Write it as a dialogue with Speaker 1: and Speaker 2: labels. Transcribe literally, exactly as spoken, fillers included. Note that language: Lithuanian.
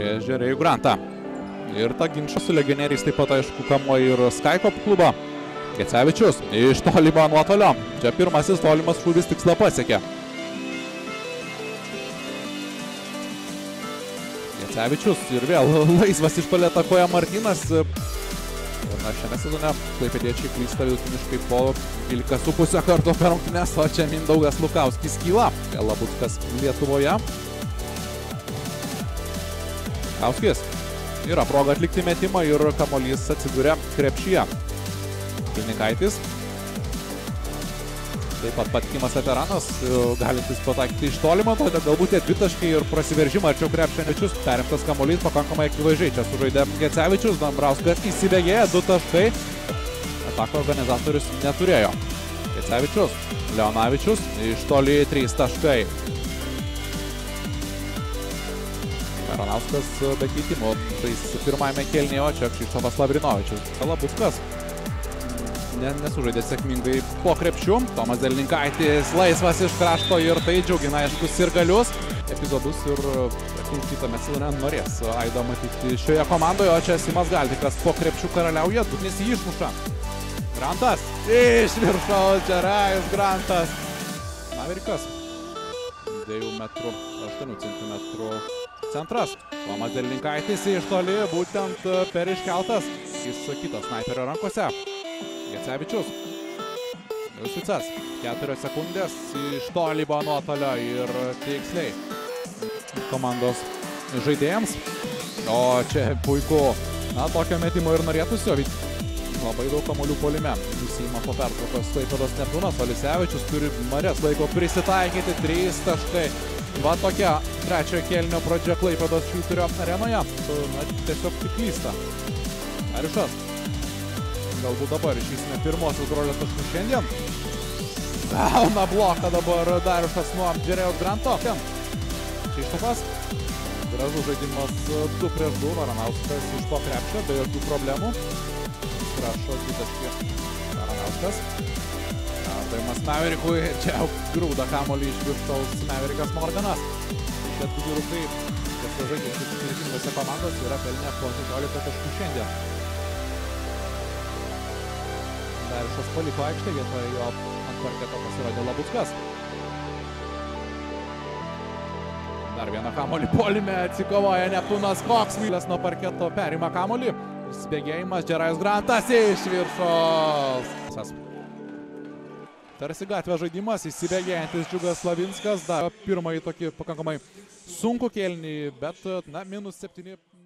Speaker 1: prieš Jerry'ų Grantą. Ir ta ginčia su legionieriais taip pat aišku kamuoja ir Skycop klubą. Gecevičius iš tolimo nuotolio. Čia pirmasis tolimas šūvis tikslą pasiekė. Gecevičius ir vėl laisvas iš toli atakuoja Martynas. Na, šiame sezone klaipėdiečiai klysta vidutiniškai po dvylika su puse karto per rungtynes, o čia Mindaugas Lukauskis kyla. Vėl Labuckas Lietuvoje. Lukauskis. Yra proga atlikti metimą ir kamuolys atsidūrė krepšyje. Kilnikaitis. Taip pat patikimas veteranas, galintis pataikyti iš tolimo, tada galbūt tie dvitaškai ir prasiveržimą arčiau krepšiničius. Perimtas kamuolys pakankamai akivaizdžiai. Čia sužaidė Gecevičius, Dambrauskas įsibėgėja, du taškai. Atako organizatorius neturėjo. Gecevičius, Leonavičius, iš toli trys taškai. Ranauskas be keitimo, tais pirmajame kėlinyje, o čia Kšištofas Lavrinovičius. Labuckas nesužaidė sėkmingai po krepšių. Tomas Delninkaitis laisvas iš krašto ir tai džiugina aiškus ir galius epizodus ir kitame sezone norės Aido matyti šioje komandoje, o čia Simas Galdikas po krepšių karaliauja, Dugnis jį išmuša. Grantas iš viršaus, Jerry'us Grantas. Maverikas dviejų metrų aštuonių centimetrų centras. Tomas Delninkaitis iš toli, būtent per iškeltas. Jis kitas snaiperio rankose. Gecevičius. Jusicas. Keturios sekundės iš tolimo nuotolio ir tiksliai komandos žaidėjams. O čia puiku. Na, tokio metimo ir norėtųsi. Labai daug kamuolių puolime. Nusiima po pertraukos Klaipėdos Neptūnas. Olisevičius turi marės laiko prisitaikyti. Trys taškai. Va tokia trečiojo kėlinio pradžia Klaipėdos Švyturio arenoje. Na, tiesiog tik klysta. Arišas. Galbūt dabar išvysime pirmosios Grolės taškus šiandien. Gauna bloką dabar Dariušas nuo Jerry'aus Granto. Kšištofas. Gražus žaidimas du prieš du. Varanauskas iš po krepšio be jokių problemų. Prašo dvitaškį Varanauskas. Perdavimas Maverikui. Čia grūda kamuolį iš viršaus Maverikas Morganas. Šie du vyrukai, kas žaidė skirtingose komandose, yra pelnę po šešiolika taškų šiandien. Dariušas paliko aikštę, vietoje jo ant parketo pasirodė Labuckas. Dar vieną kamuolį puolime atsikovoja Neptūnas. Koks mylias nuo parketo perima kamuolį. Spėgėjimas Jerry'us Grantas iš viršaus. Tarsi gatvės žaidimas, įsibėgėjantis Džiugas Slavinskas. Dar pirmąjį tokį pakankamai sunkų kėlinį, bet na, minus septyni.